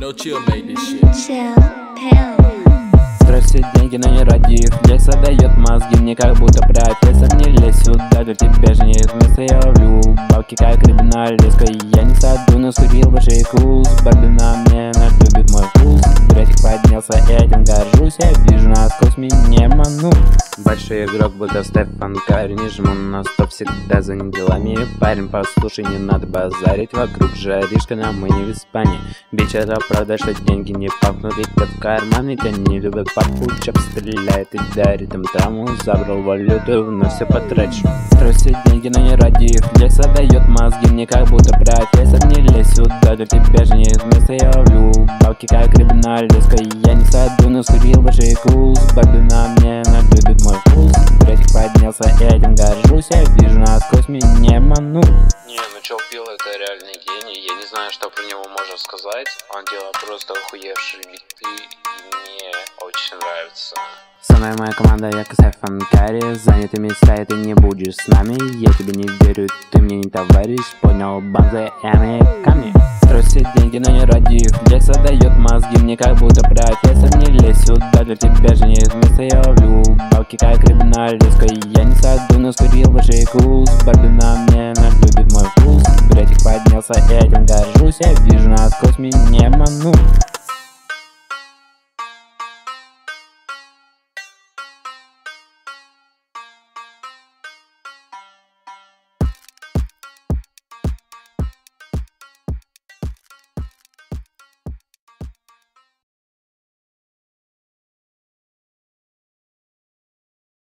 No chill made this shit. Chill, pill. Тратить деньги, но не ради их. Флекса дает мозги, мне как будто профессор. Не лезь сюда, для тебя же нет места. Я ловлю бабки, как рыба на леске. Я не в саду, но скурил большой кус. Барби на мне, она любит мой вкус. Братик поднялся, этим горжусь. Я вижу насквозь, меня манут. Большой игрок, будто Стефан Карри. Не жму на стоп, всегда за делами. Парень, послушай, не надо базарить. Вокруг жаришка, но мы не в Испании. Бич, это правда, что деньги не пахнут. Летят в карман, тебя не любят. Папучок стреляет и дарит им травму. Забрал валюту, но все потрачу. Тросит деньги, но не ради их. Флекса дает мозги, мне как будто профессор. Не лезь сюда, для тебя же нет места. Я ловлю бабки, как рыба на леске. Я не в саду, но скурил большой кус. Барби на мне, она любит мой вкус. Братик поднялся, этим горжусь. Я вижу насквозь, меня манут. Не, ну чел Пил это реальный гений. Я не знаю, что про него можно сказать. Он делает просто охуевшие биты, и мне очень нравится. Со мной моя команда, я Стефан Карри. Заняты места, и ты не будешь с нами. Я тебе не верю, ты мне не товарищ. Понял, банзы, камни. Тросит деньги, но не ради их. Флекса дает мозги, мне как будто профессор. Не лезь сюда, для тебя же нет места. Я ловлю бабки, как рыба на леске. Я не в саду, но скурил большой кус. Барби на мне, она любит мой вкус. Братик поднялся, этим горжусь. Я вижу насквозь, меня манут.